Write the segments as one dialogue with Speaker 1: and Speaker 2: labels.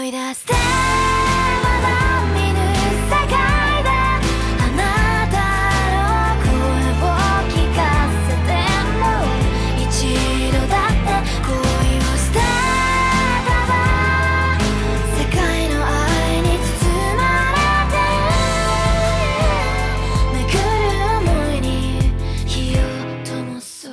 Speaker 1: い出してまだ見ぬ世界であなたの声を聞かせても一度だって恋をしてたわ。世界の愛に包まれて巡る想いに火を灯そう。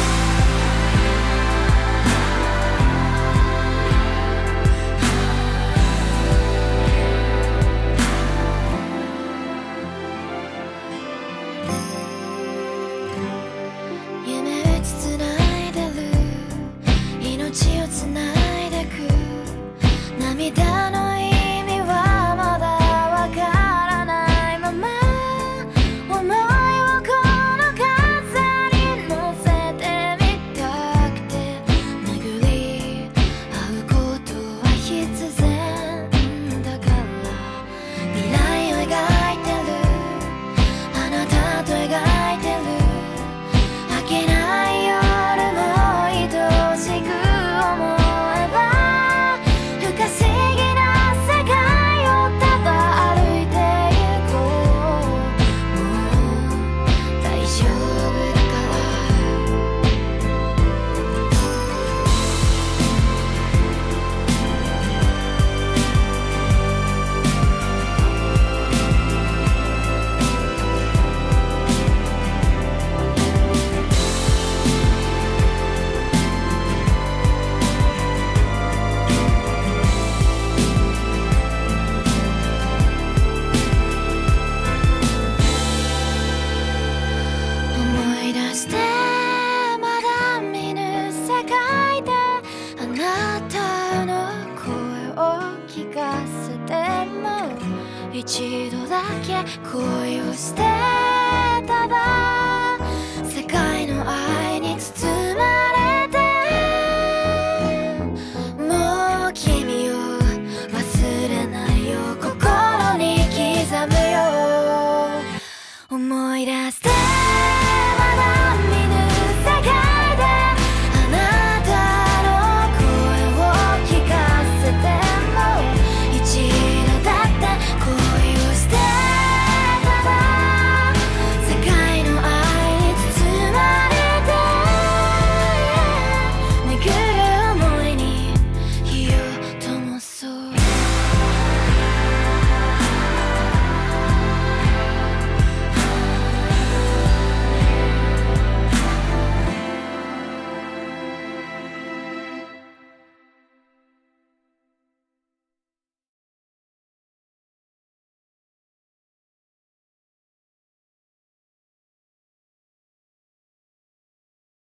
Speaker 1: 夢打ちつないでる命をつないでく涙の意味はまだわからないまま思いをこの風に乗せてみたくて巡り合うことは必然だから未来を描いてるあなたと描いてる明けない夜も愛しく思えば不可思議な世界をただ歩いてゆこう。もう大丈夫だから思い出してまだ見ぬ世界であなたの声を聞かせても一度だけ恋をして